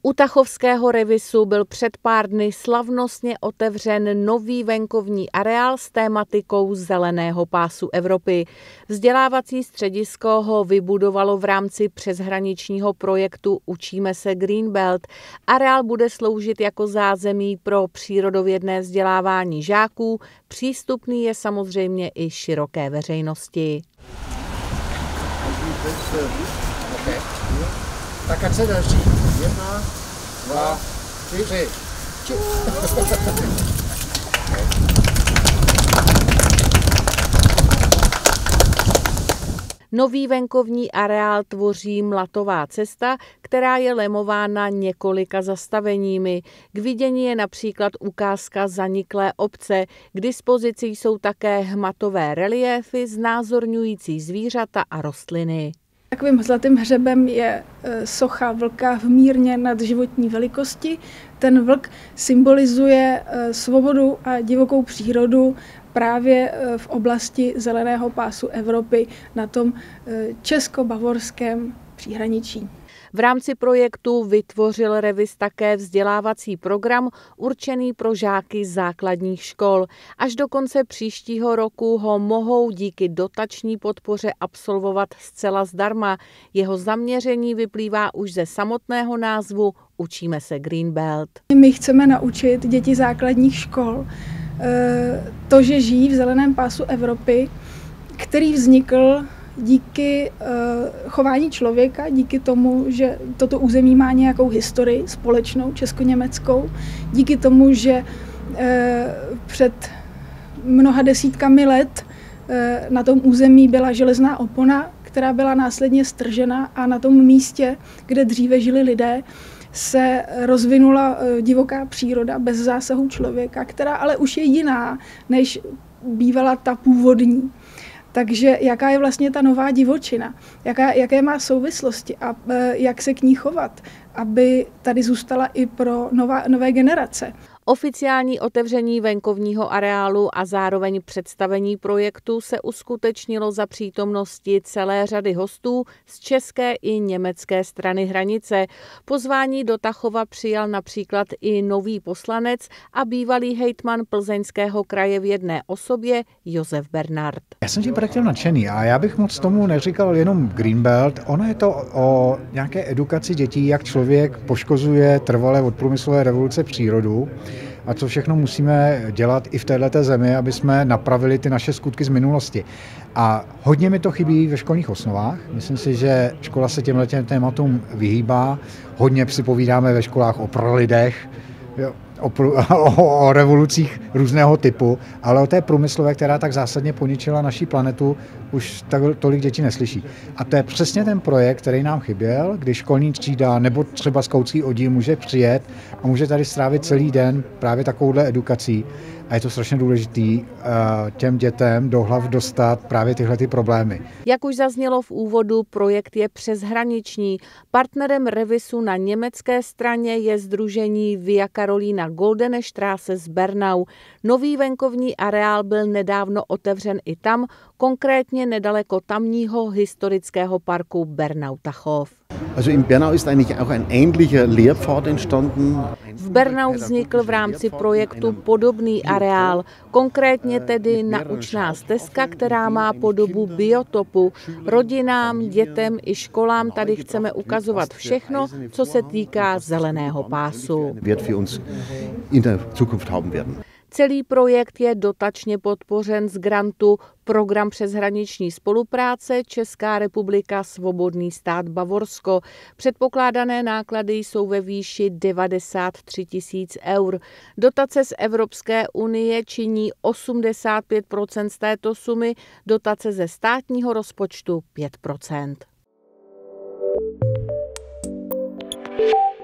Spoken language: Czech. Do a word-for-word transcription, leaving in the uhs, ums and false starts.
U Tachovského revisu byl před pár dny slavnostně otevřen nový venkovní areál s tématikou zeleného pásu Evropy. Vzdělávací středisko ho vybudovalo v rámci přeshraničního projektu Učíme se Greenbelt. Areál bude sloužit jako zázemí pro přírodovědné vzdělávání žáků. Přístupný je samozřejmě i široké veřejnosti. Okay. Tak ať se daří. Jedna, dva, čtyři. Nový venkovní areál tvoří mlatová cesta, která je lemována několika zastaveními. K vidění je například ukázka zaniklé obce. K dispozici jsou také hmatové reliéfy znázorňující zvířata a rostliny. Takovým zlatým hřebem je socha vlka v mírně nadživotní velikosti. Ten vlk symbolizuje svobodu a divokou přírodu právě v oblasti zeleného pásu Evropy na tom česko-bavorském příhraničí. V rámci projektu vytvořil revis také vzdělávací program určený pro žáky základních škol. Až do konce příštího roku ho mohou díky dotační podpoře absolvovat zcela zdarma. Jeho zaměření vyplývá už ze samotného názvu Učíme se Greenbelt. My chceme naučit děti základních škol to, že žijí v zeleném pásu Evropy, který vznikl díky uh, chování člověka, díky tomu, že toto území má nějakou historii společnou česko-německou, díky tomu, že uh, před mnoha desítkami let uh, na tom území byla železná opona, která byla následně stržena a na tom místě, kde dříve žili lidé, se rozvinula uh, divoká příroda bez zásahu člověka, která ale už je jiná, než bývala ta původní. Takže jaká je vlastně ta nová divočina, jaká, jaké má souvislosti a e, jak se k ní chovat, aby tady zůstala i pro nová, nové generace. Oficiální otevření venkovního areálu a zároveň představení projektu se uskutečnilo za přítomnosti celé řady hostů z české i německé strany hranice. Pozvání do Tachova přijal například i nový poslanec a bývalý hejtman Plzeňského kraje v jedné osobě Josef Bernard. Já jsem tím projektem nadšený a já bych moc tomu neříkal jenom Greenbelt. Ono je to o nějaké edukaci dětí, jak člověk poškozuje trvale od průmyslové revoluce přírodu. A co všechno musíme dělat i v této zemi, aby jsme napravili ty naše skutky z minulosti. A hodně mi to chybí ve školních osnovách. Myslím si, že škola se těmhle tématům vyhýbá. Hodně si povídáme ve školách o pralidech, o, o, o revolucích různého typu, ale o té průmyslové, která tak zásadně poničila naši planetu, už tak, tolik dětí neslyší. A to je přesně ten projekt, který nám chyběl, kdy školní třída nebo třeba skautský oddíl může přijet a může tady strávit celý den právě takovouhle edukací. A je to strašně důležitý těm dětem do hlav dostat právě tyhle ty problémy. Jak už zaznělo v úvodu, projekt je přeshraniční. Partnerem revisu na německé straně je sdružení Via Carolina Goldene Straße z Bernau. Nový venkovní areál byl nedávno otevřen i tam, konkrétně nedaleko tamního historického parku Bernau-Tachov. Also in Bernau ist eigentlich auch ein ähnlicher Lehrpfad entstanden. V Bernau vznikl v rámci projektu podobný areál, konkrétně tedy naučná stezka, která má podobu biotopu. Rodinám, dětem i školám tady chceme ukazovat všechno, co se týká zeleného pásu. Celý projekt je dotačně podpořen z grantu Program přeshraniční spolupráce Česká republika Svobodný stát Bavorsko. Předpokládané náklady jsou ve výši devadesát tři tisíc eur. Dotace z Evropské unie činí osmdesát pět procent z této sumy, dotace ze státního rozpočtu pět procent.